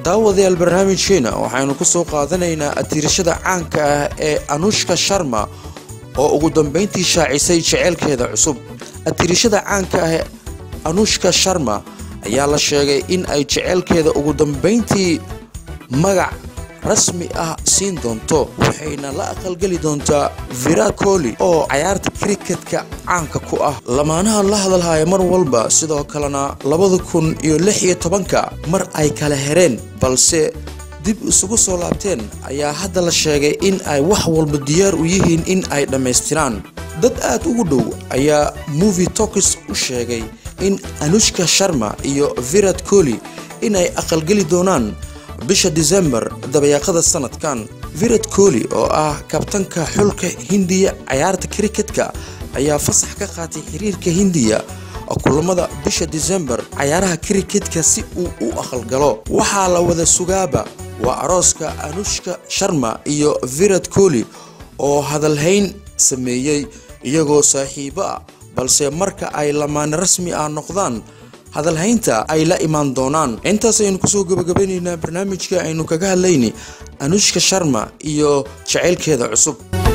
daawadayaal barnaamijkeena waxaanu ku soo qaadanaynaa atiirashada caanka ah ee Anushka Sharma oo ugu dambeyntii shaacisay jaceylkeeda cusub. Atiirashada caanka ah ee Anushka Sharma ayaa la sheegay in ay jaceylkeeda ugu dambeyntii magac rasmi ah siin doonto, waxayna la aqalgali doontaa Virat Kohli oo ciyaarta cricketka caanka ku ah. Lamaanaha la hadalhaya mar walba sidoo kalena 2016 mar ay kala hereen balse dib isugu soo laabteen ayaa hadda la sheegay in ay wax walba diyaar u yihiin in ay dhameystiraan. Dad aad ugu dhow ayaa Movie Talks u sheegay in Anushka Sharma iyo Virat Kohli inay aqalgali doonaan bisha December dabayaaqada sanadkan. Virat Kohli oo ah kabtanka xulka Hindiya ciyaarta cricketka ayaa fasax ka qaatay xiriirka Hindiya kulamada bisha December ciyaaraha cricketka si uu u aqalgalo. Waxaa la wada sugaaba waa arooska Anushka Sharma iyo Virat Kohli oo hadalhayn sameeyay iyagoo saaxiibo ah, balse marka ay lamaan rasmi ah noqdaan hadalhaynta ay la imaan doonaan. Intaas aynu ku soo gabagabaynaynaa barnaamijka aynu kaga hadlaynay Anushka Sharma iyo jaceylkeeda cusub.